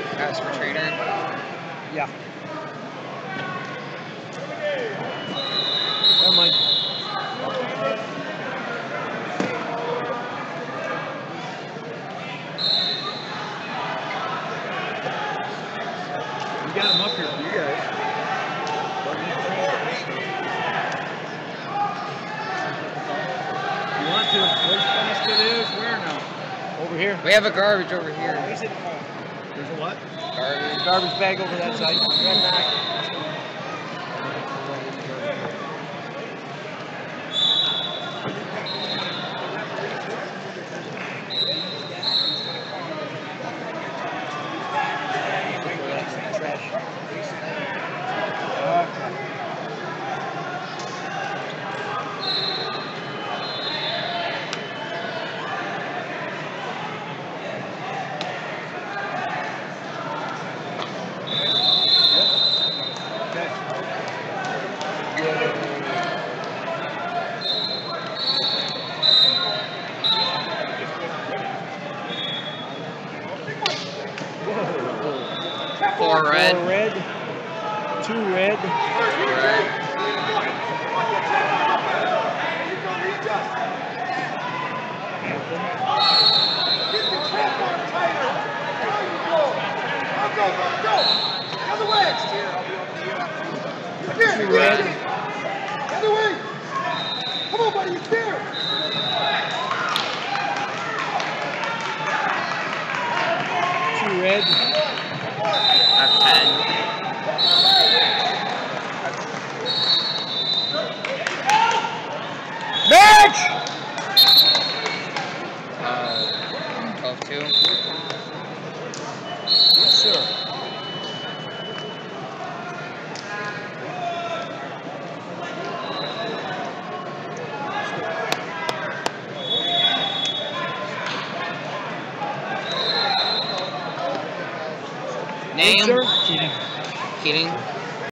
Ask for trainer. Yeah. Never mind. We got him up here for you guys. You want to? Where's basket is? Where now? Over here. We have a garbage over here. There's a what? Garbage. Garbage bag over that side. Four red. 4 red. 2 red. Red. Two red. Other way. Come on, buddy, it's there. Two red. That's 10. Match! 12-2. Yes, sir. Name? Yes, sir. Keating.